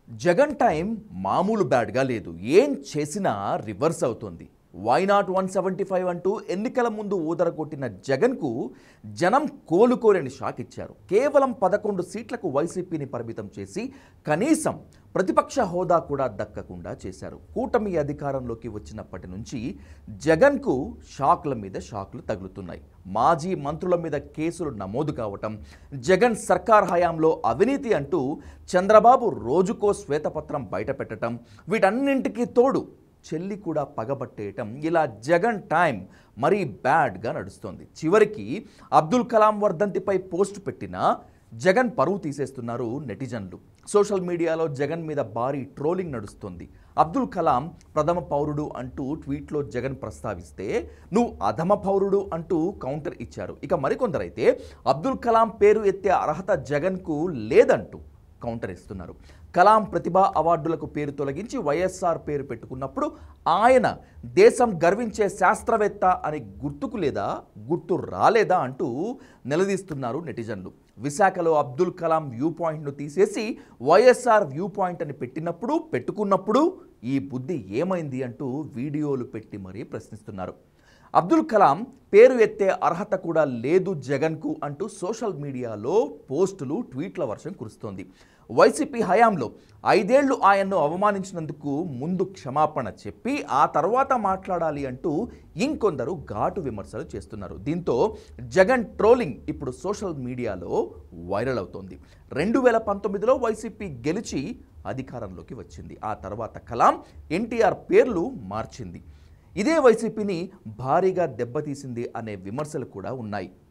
Jagan time మామూలు బ్యాడ్గా లేదు. ఏం చేసినా రివర్స్ అవుతుంది. వై నాట్ 175 అంటూ ఎన్నికల ముందు ఊదరగొట్టిన జగన్కు జనం కోలుకోలేని షాక్ ఇచ్చారు. కేవలం 11 సీట్లకు వైసీపీని పరిమితం చేసి కనీసం ప్రతిపక్ష హోదా కూడా దక్కకుండా చేశారు. కూటమి అధికారంలోకి వచ్చినప్పటి నుంచి జగన్కు షాక్ల మీద షాక్లు తగులుతున్నాయి. మాజీ మంత్రుల మీద కేసులు నమోదు కావటం, జగన్ సర్కార్ హయాంలో అవినీతి అంటూ చంద్రబాబు రోజుకో శ్వేతపత్రం బయటపెట్టడం, వీటన్నింటికీ తోడు చెల్లి కూడా పగబట్టేయటం, ఇలా జగన్ టైం మరీ బ్యాడ్గా నడుస్తోంది. చివరికి అబ్దుల్ కలాం వర్ధంతిపై పోస్ట్ పెట్టినా జగన్ పరువు తీసేస్తున్నారు నెటిజన్లు. సోషల్ మీడియాలో జగన్ మీద భారీ ట్రోలింగ్ నడుస్తుంది. అబ్దుల్ కలాం ప్రథమ పౌరుడు అంటూ ట్వీట్లో జగన్ ప్రస్తావిస్తే నువ్వు అధమ పౌరుడు అంటూ కౌంటర్ ఇచ్చారు. ఇక మరికొందరైతే అబ్దుల్ కలాం పేరు ఎత్తే అర్హత జగన్కు లేదంటూ కౌంటర్ ఇస్తున్నారు. కలాం ప్రతిభా అవార్డులకు పేరు తొలగించి వైఎస్ఆర్ పేరు పెట్టుకున్నప్పుడు ఆయన దేశం గర్వించే శాస్త్రవేత్త అని గుర్తుకు లేదా, గుర్తు రాలేదా అంటూ నిలదీస్తున్నారు నెటిజన్లు. విశాఖలో అబ్దుల్ కలాం వ్యూ పాయింట్ను తీసేసి వైఎస్ఆర్ వ్యూ పాయింట్ అని పెట్టుకున్నప్పుడు ఈ బుద్ధి ఏమైంది అంటూ వీడియోలు పెట్టి మరీ ప్రశ్నిస్తున్నారు. అబ్దుల్ కలాం పేరు ఎత్తే అర్హత కూడా లేదు జగన్కు అంటూ సోషల్ మీడియాలో పోస్టులు, ట్వీట్ల వర్షం కురుస్తోంది. వైసీపీ హయాంలో 5 ఏళ్లు ఆయన్ను అవమానించినందుకు ముందు క్షమాపణ చెప్పి ఆ తర్వాత మాట్లాడాలి అంటూ ఇంకొందరు ఘాటు విమర్శలు చేస్తున్నారు. దీంతో జగన్ ట్రోలింగ్ ఇప్పుడు సోషల్ మీడియాలో వైరల్ అవుతోంది. 2019లో వైసీపీ గెలిచి అధికారంలోకి వచ్చింది. ఆ తర్వాత కలాం, ఎన్టీఆర్ పేర్లు మార్చింది. ఇదే వైసీపీని భారీగా దెబ్బతీసింది అనే విమర్శలు కూడా ఉన్నాయి.